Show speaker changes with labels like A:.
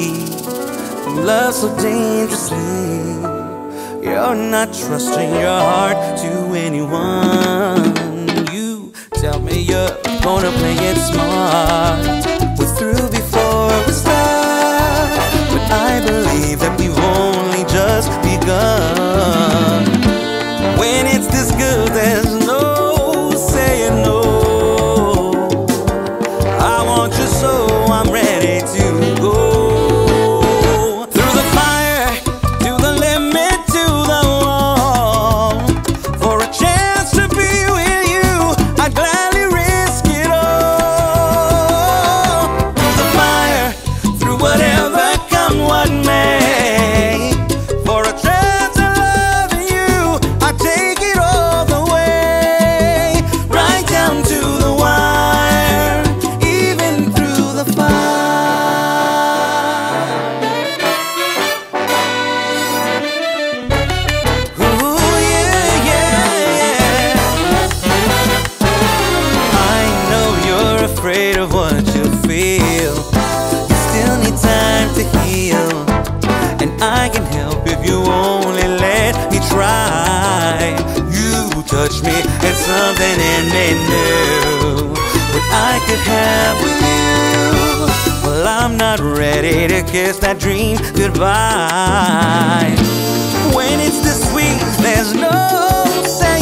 A: love so dangerously. You're not trusting your heart to anyone. You tell me you're gonna play it smart. We're through before we start, but I believe that we've only just begun. When it's this good, there's no saying no. I want you so I'm ready to go. Through the fire, to the limit, to the wall. For a chance to be with you, I'd gladly risk it all. Through the fire, through whatever come what may. For a chance of loving you, I take it all the way. Right down to the wire, even through the fire. Ooh, yeah, yeah, yeah. I know you're afraid of what you feel. You still need time to heal, and I can help if you only let me try. You touch me, it's something in me new. What I could have with you. Well, I'm not ready to kiss that dream goodbye. When it's this sweet, there's no saying